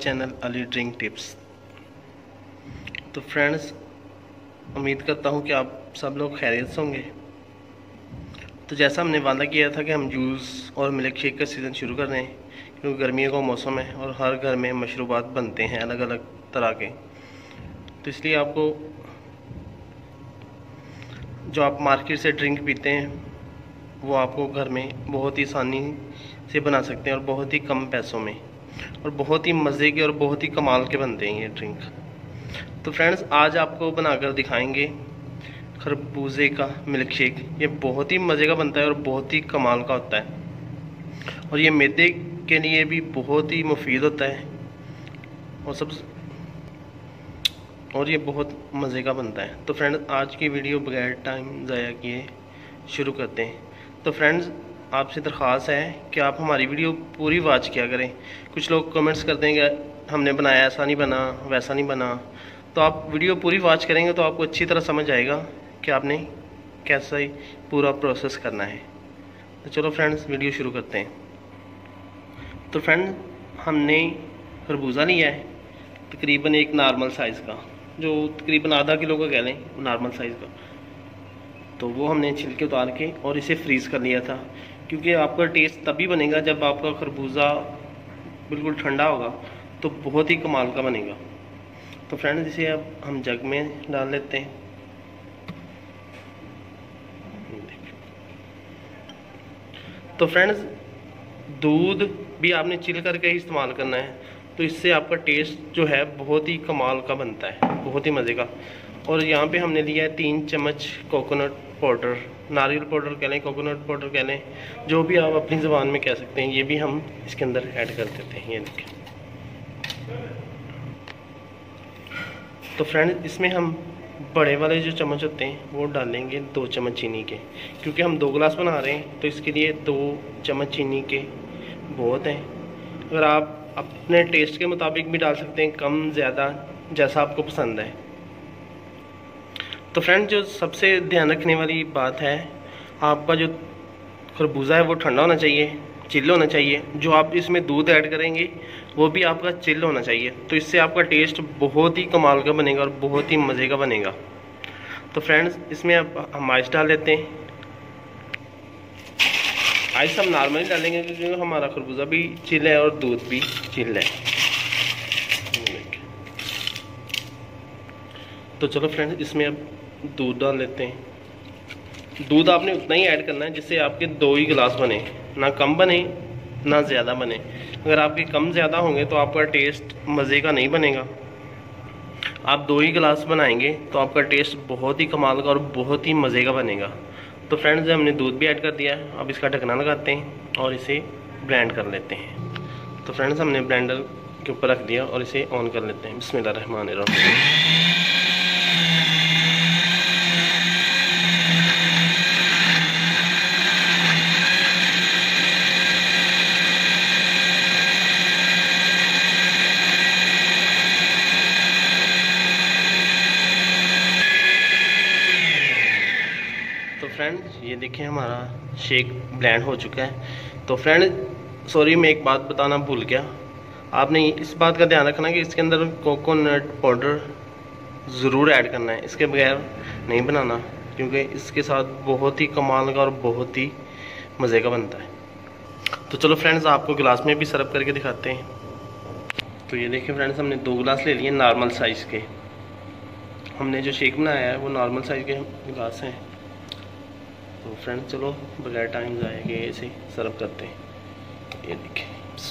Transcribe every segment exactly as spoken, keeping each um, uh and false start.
Channel Ali drink tips. तो friends, उम्मीद करता हूँ कि आप सब लोग खैरियत से होंगे। तो जैसा हमने वादा किया था कि हम जूस और मिल्क शेक का सीज़न शुरू कर रहे हैं, क्योंकि गर्मियों का मौसम है और हर घर में मशरूबात बनते हैं अलग अलग तरह के। तो इसलिए आपको जो आप मार्केट से ड्रिंक पीते हैं वो आपको घर में बहुत ही आसानी से बना सकते हैं और बहुत ही कम पैसों में, और बहुत ही मज़े के और बहुत ही कमाल के बनते हैं ये ड्रिंक। तो फ्रेंड्स, आज आपको बनाकर दिखाएंगे खरबूजे का मिल्क शेक। ये बहुत ही मज़े का बनता है और बहुत ही कमाल का होता है, और ये मैदे के लिए भी बहुत ही मुफीद होता है और सब और ये बहुत मज़े का बनता है। तो फ्रेंड्स, आज की वीडियो बगैर टाइम ज़ाया किए शुरू करते हैं। तो फ्रेंड्स, आपसे दरख्वास्त है कि आप हमारी वीडियो पूरी वॉच किया करें। कुछ लोग कमेंट्स करते हैं कि हमने बनाया ऐसा नहीं बना, वैसा नहीं बना। तो आप वीडियो पूरी वॉच करेंगे तो आपको अच्छी तरह समझ आएगा कि आपने कैसा ही पूरा प्रोसेस करना है। तो चलो फ्रेंड्स, वीडियो शुरू करते हैं। तो फ्रेंड्स, हमने खरबूजा लिया है तकरीबन एक नॉर्मल साइज़ का, जो तकरीबन आधा किलो का कह लें, नॉर्मल साइज़ का। तो वो हमने छिलके उतार के और इसे फ्रीज़ कर लिया था, क्योंकि आपका टेस्ट तभी बनेगा जब आपका खरबूजा बिल्कुल ठंडा होगा, तो बहुत ही कमाल का बनेगा। तो फ्रेंड्स, इसे अब हम जग में डाल लेते हैं। तो फ्रेंड्स, दूध भी आपने चिल करके ही इस्तेमाल करना है, तो इससे आपका टेस्ट जो है बहुत ही कमाल का बनता है, बहुत ही मज़े का। और यहाँ पे हमने लिया है तीन चम्मच कोकोनट पाउडर, नारियल पाउडर कह लें, कोकोनट पाउडर कह लें, जो भी आप अपनी ज़ुबान में कह सकते हैं। ये भी हम इसके अंदर ऐड कर देते हैं, ये देखें। तो फ्रेंड्स, इसमें हम बड़े वाले जो चम्मच होते हैं वो डालेंगे दो चम्मच चीनी के, क्योंकि हम दो गिलास बना रहे हैं, तो इसके लिए दो चम्मच चीनी के बहुत हैं। अगर आप अपने टेस्ट के मुताबिक भी डाल सकते हैं, कम ज़्यादा जैसा आपको पसंद है। तो फ्रेंड, जो सबसे ध्यान रखने वाली बात है, आपका जो खरबूजा है वो ठंडा होना चाहिए, चिल होना चाहिए। जो आप इसमें दूध ऐड करेंगे वो भी आपका चिल होना चाहिए, तो इससे आपका टेस्ट बहुत ही कमाल का बनेगा और बहुत ही मज़े का बनेगा। तो फ्रेंड्स, इसमें अब हम आइस डाल लेते हैं। आइस हम नॉर्मली डालेंगे क्योंकि हमारा खरबूजा भी चिल है और दूध भी चिल है। तो चलो फ्रेंड्स, इसमें अब दूध डाल लेते हैं। दूध आपने उतना ही ऐड करना है जिससे आपके दो ही गिलास बने, ना कम बने ना ज़्यादा बने। अगर आपके कम ज़्यादा होंगे तो आपका टेस्ट मज़े का नहीं बनेगा। आप दो ही गिलास बनाएंगे तो आपका टेस्ट बहुत ही कमाल का और बहुत ही मज़े का बनेगा। तो फ्रेंड्स, हमने दूध भी ऐड कर दिया है। अब इसका ढकना लगाते हैं और इसे ब्लेंड कर लेते हैं। तो फ्रेंड्स, हमने ब्लेंडर के ऊपर रख दिया और इसे ऑन कर लेते हैं। बिस्मिल्लाहिर्रहमानिर्रहीम। तो फ्रेंड्स, ये देखिए हमारा शेक ब्लेंड हो चुका है। तो फ्रेंड, सॉरी, मैं एक बात बताना भूल गया। आपने इस बात का ध्यान रखना कि इसके अंदर कोकोनट पाउडर ज़रूर ऐड करना है, इसके बगैर नहीं बनाना, क्योंकि इसके साथ बहुत ही कमाल का और बहुत ही मज़े का बनता है। तो चलो फ्रेंड्स, आपको गिलास में भी सर्व करके दिखाते हैं। तो ये देखिए फ्रेंड्स, हमने दो गिलास ले लिए नॉर्मल साइज़ के। हमने जो शेक बनाया है वो नॉर्मल साइज़ के गिलास हैं। तो फ्रेंड्स, चलो बगैर टाइम ज़ाया किए इसे सर्व करते हैं। ये देखिए,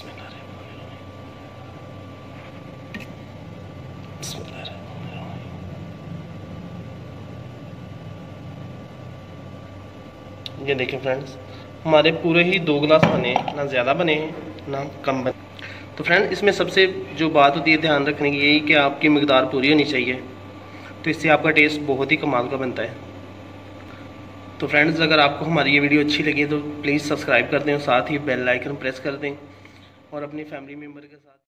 ये देखिए फ्रेंड्स, हमारे पूरे ही दो गिलास बने, ना ज़्यादा बने ना कम बने। तो फ्रेंड्स, इसमें सबसे जो बात होती है ध्यान रखने की, यही कि आपकी मिकदार पूरी होनी चाहिए, तो इससे आपका टेस्ट बहुत ही कमाल का बनता है। तो फ्रेंड्स, अगर आपको हमारी ये वीडियो अच्छी लगी तो प्लीज़ सब्सक्राइब कर दें और साथ ही बेल आइकन प्रेस कर दें और अपनी फैमिली मेम्बर के साथ